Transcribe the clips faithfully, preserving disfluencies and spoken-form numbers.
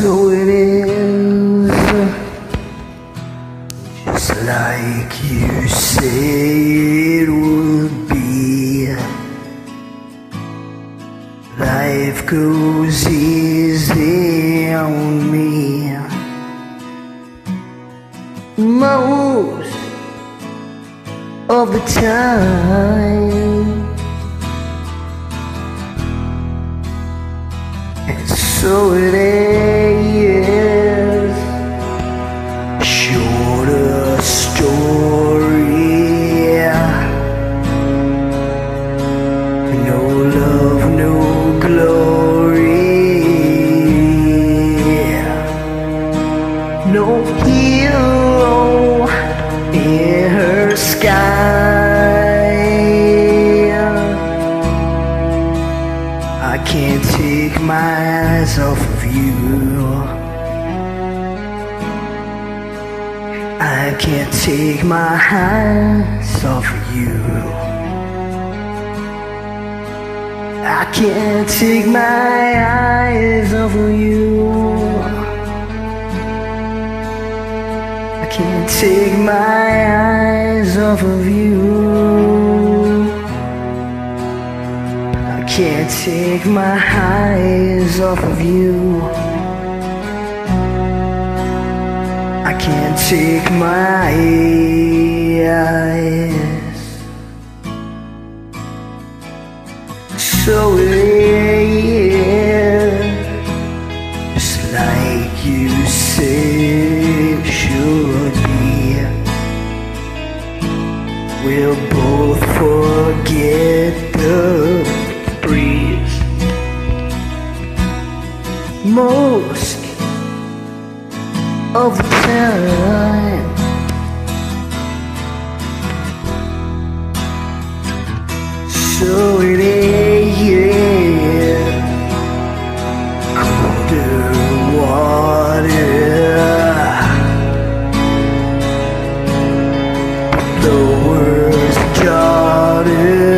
so it is, just like you say it would be. Life goes easy on me most of the time, and so it is. Shorter story, no love, no glory, no hero in her sky. I can't take my eyes off of you. I can't take my eyes off of you. I can't take my eyes off of you. I can't take my eyes off of you. I can't take my eyes off of you. I can't take my eyes. So it is, just like you said it should be. We'll both forget the breeze most of the time. So it is, colder water, the worst daughter,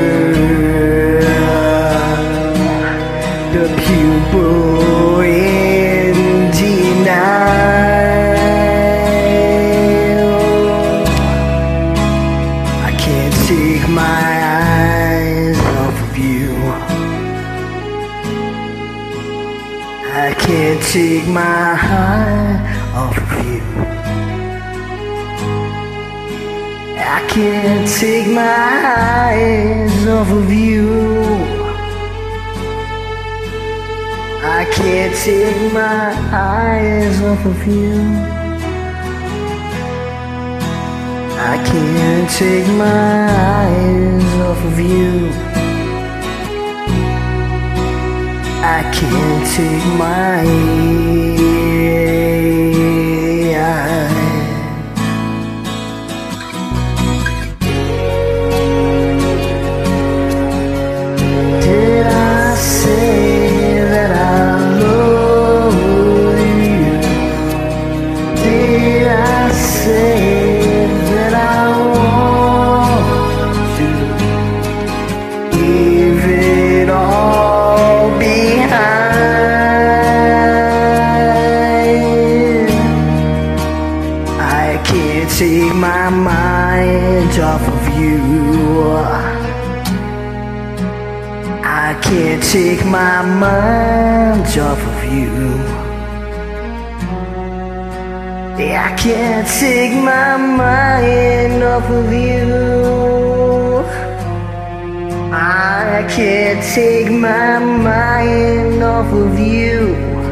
the pupil in denial. I can't take my eyes off of you. I can't take my eye off of you. I can't take my eyes off of you. I can't take my eyes off of you. I can't take my eyes off of you. I can't take my eyes. Did I say that I love you? Did I say that I want to leave it all behind? I can't take my mind off of you. I can't take my mind off of you. I can't take my mind off of you. I can't take my mind off of you.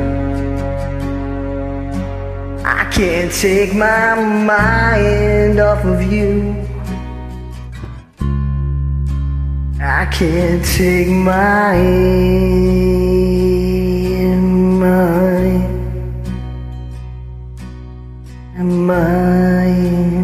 I can't take my mind off of you. I can't take my mind, mind.